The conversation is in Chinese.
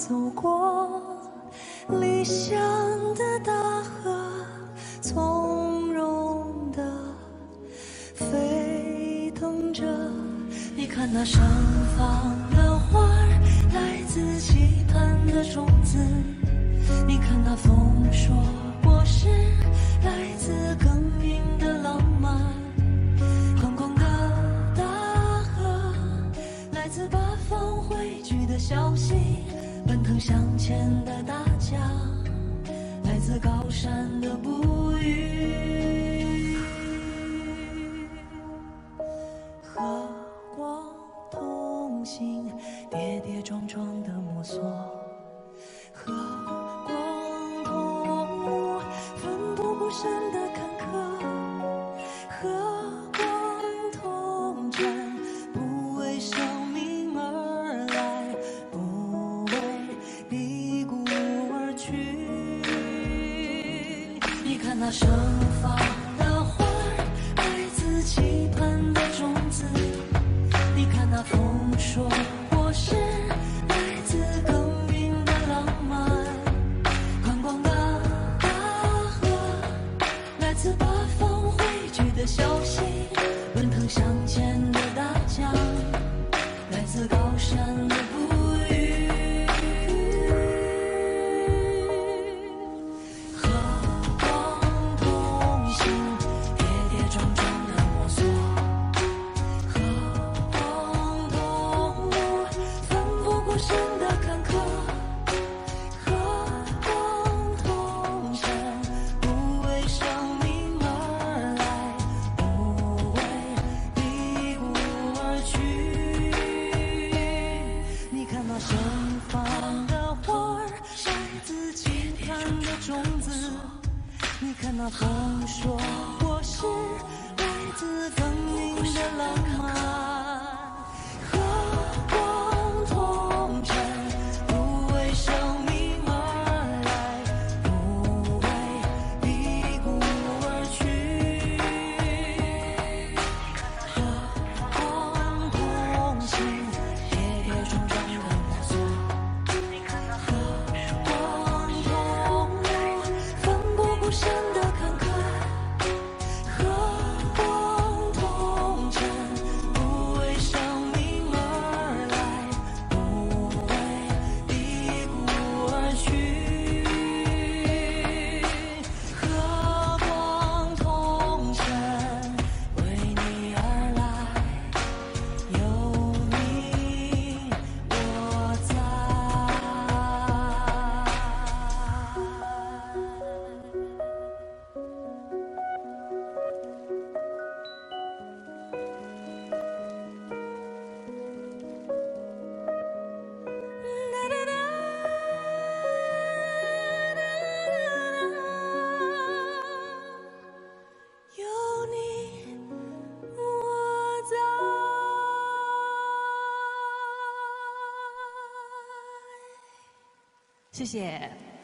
走过理想的大河，从容地飞腾着。你看那盛放的花儿，来自期盼的种子。你看那丰硕果实，来自耕耘的浪漫。宽广的大河，来自八方汇聚的消息。奔腾向前的大江，来自高山的哺育。和光同行，跌跌撞撞的摸索。和光同路，奋不顾身的坎坷。和光同尘，不为生命而来，不为低谷而去。你看那盛放的花儿，来自期盼的种子。你看那丰硕果实，来自耕耘的浪漫。宽广的大河，来自八方汇聚的消息。奔腾向前的大江，来自高山的哺育。和光同行，跌跌撞撞的摸索。和光同路，奋不顾身的坎坷。和光同尘，不为生命而来，不为低谷而去。你看那盛放的花儿，来自期盼的种子。你看那丰硕果实，来自耕耘的浪漫。和光同尘，不为生命而来，不为低谷而去。和光同行，跌跌撞撞的摸索。和光同路，奋不顾身的坎坷。和光同尘，不为生命而来，不为低谷而去。和光同尘，为你而来，有你我在。有你我在。谢谢。